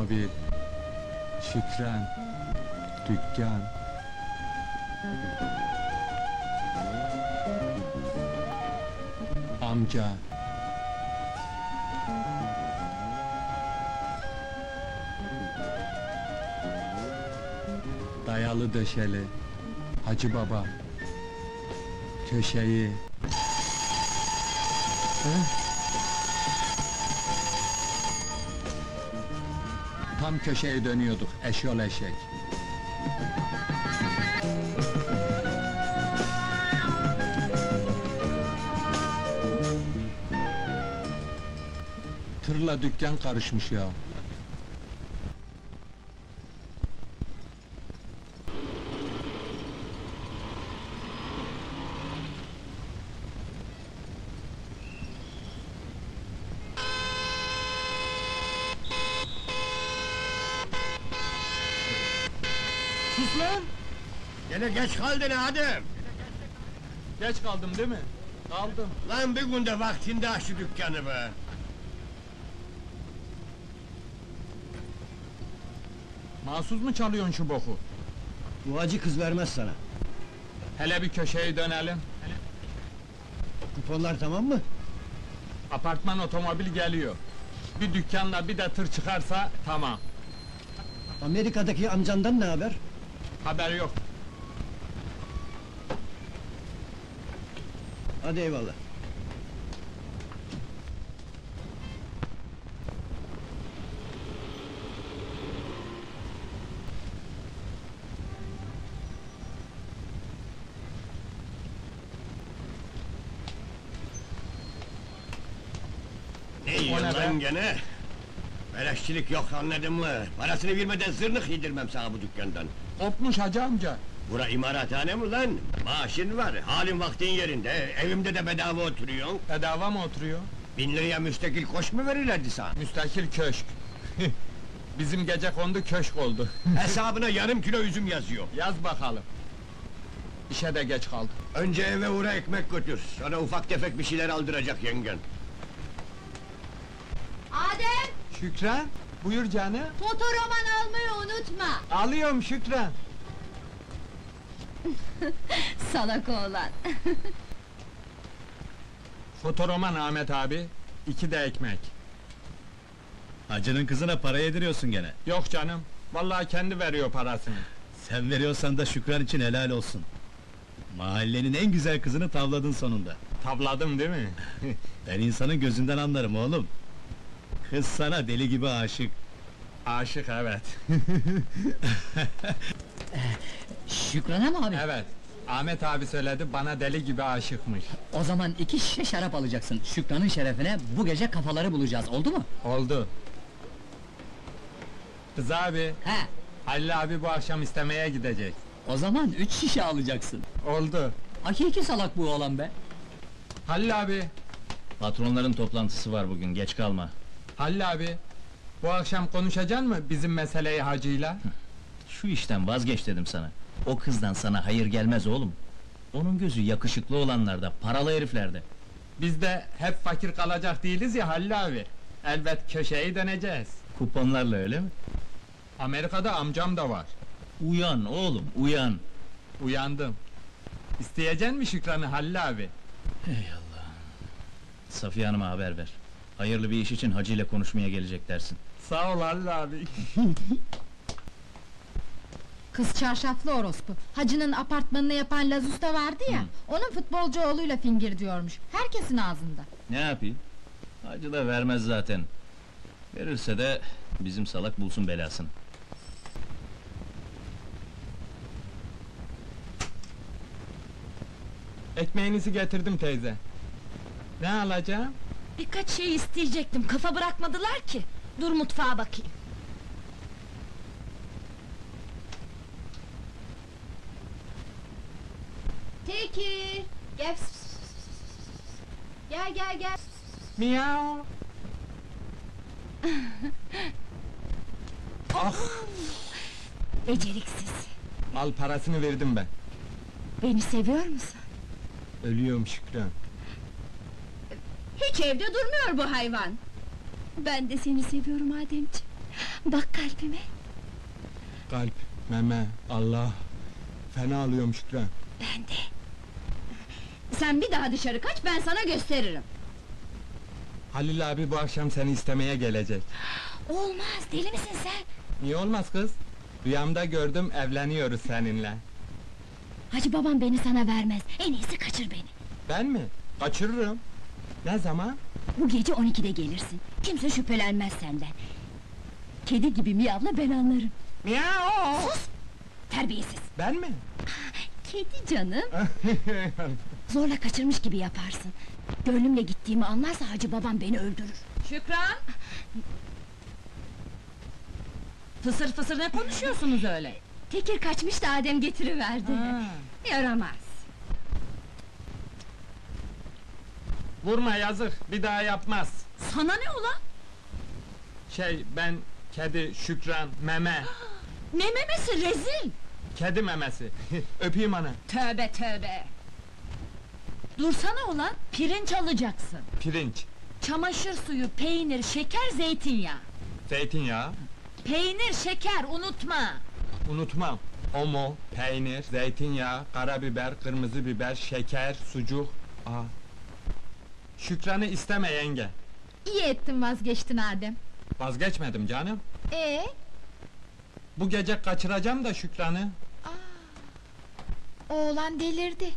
otomobil, Şükran, dükkan. Amca. Dayalı döşeli, Hacı Baba. Köşeyi. Tam köşeye dönüyorduk, eşyol eşek. Tırla dükkan karışmış ya. Sus lan! Gene geç kaldın Adem! Geç kaldım değil mi? Kaldım. Lan bir günde vaktinde aç şu dükkanı be! Mahsus mu çalıyorsun şu boku? Bu acı kız vermez sana. Hele bir köşeye dönelim. Kuponlar tamam mı? Apartman otomobil geliyor. Bir dükkanla bir de tır çıkarsa tamam. Amerika'daki amcandan ne haber? Haber yok. Hadi eyvallah. Ne yiyorsun ne lan be? gene? Beleşçilik yok anladın mı? Parasını vermeden zırnık yedirmem sana bu dükkandan. Kopmuş hacı amca. Bura imarathane mi lan? Maaşın var, halin vaktin yerinde, evimde de bedava oturuyorsun. Bedava mı oturuyor? 1000 liraya müstakil koş mu verirlerdi sana? Müstakil köşk. Bizim gece kondu köşk oldu. Hesabına yarım kilo üzüm yazıyor. Yaz bakalım. İşe de geç kaldım. Önce eve uğra ekmek götür, sonra ufak tefek bir şeyler aldıracak yengen. Adem, Şükran, buyur canım. fotoroman almayı unutma. Alıyorum Şükran. Salak oğlan. Fotoroman Ahmet abi, 2 de ekmek. Hacının kızına para yediriyorsun gene. Yok canım, vallahi kendi veriyor parasını. Sen veriyorsan da Şükran için helal olsun. Mahallenin en güzel kızını tavladın sonunda. Tavladım değil mi? Ben insanın gözünden anlarım oğlum. Kız sana deli gibi aşık. Aşık evet. Şükran'a mı abi? Evet, Ahmet abi söyledi, bana deli gibi aşıkmış. O zaman 2 şişe şarap alacaksın. Şükran'ın şerefine bu gece kafaları bulacağız, oldu mu? Oldu. Kız abi, He, Halil abi bu akşam istemeye gidecek. o zaman 3 şişe alacaksın. Oldu. Hakiki salak bu oğlan be. Halil abi, Patronların toplantısı var bugün, geç kalma. Halil abi, bu akşam konuşacaksın mı bizim meseleyi hacıyla? Şu işten vazgeç dedim sana. O kızdan sana hayır gelmez oğlum. Onun gözü yakışıklı olanlarda, paralı heriflerde. Biz de hep fakir kalacak değiliz ya Halil abi. Elbet köşeyi döneceğiz. Kuponlarla öyle mi? Amerika'da amcam da var. Uyan oğlum, uyan! Uyandım. İsteyeceksin mi Şükran'ı Halil abi? Safiye Hanım'a haber ver. Hayırlı bir iş için Hacı ile konuşmaya gelecek dersin. Sağ ol Halil abi. Kız çarşaflı orospu. Hacı'nın apartmanını yapan Laz Usta vardı ya, onun futbolcu oğluyla fingir diyormuş. Herkesin ağzında. Ne yapayım? Hacı da vermez zaten. Verirse de bizim salak bulsun belasını. Ekmeğinizi getirdim teyze. Ne alacağım? Birkaç şey isteyecektim, kafa bırakmadılar ki. Dur mutfağa bakayım. Tekir, gel. Gel gel gel. Miau. Ah! Beceriksiz. Al parasını verdim ben. Beni seviyor musun? Ölüyorum Şükran. Hiç evde durmuyor bu hayvan. Ben de seni seviyorum Ademciğim. Bak kalbime. Kalp, meme, Allah. Fena alıyorum Şükran. Ben de. Sen bir daha dışarı kaç, ben sana gösteririm. Halil abi bu akşam seni istemeye gelecek. Olmaz, deli misin sen? Niye olmaz kız? Rüyamda gördüm, evleniyoruz seninle. Hacı babam beni sana vermez. En iyisi kaçır beni. Ben mi? Kaçırırım. Ne zaman? Bu gece 12'de gelirsin. Kimse şüphelenmez senden. Kedi gibi miyavla, ben anlarım. Miau! Sus! Terbiyesiz! Ben mi? Kedi canım! Zorla kaçırmış gibi yaparsın. Gönlümle gittiğimi anlarsa hacı babam beni öldürür. Şükran! Fısır fısır ne konuşuyorsunuz öyle? Tekir kaçmış da Adem getiriverdi. Yaramaz. Vurma yazık, bir daha yapmaz. Sana ne ulan? Ben, kedi, Şükran, meme, Ne memesi rezil! kedi memesi. Öpeyim ana. Tövbe tövbe! Dursana ulan, pirinç alacaksın. Pirinç, Çamaşır suyu, peynir, şeker, zeytinyağı. zeytinyağı, Peynir, şeker, unutma! unutmam. Omo, peynir, zeytinyağı, karabiber, kırmızı biber, şeker, sucuk. Aa. Şükran'ı isteme yenge. İyi ettin vazgeçtin Adem. Vazgeçmedim canım. — Bu gece kaçıracağım da Şükran'ı. Oğlan delirdi.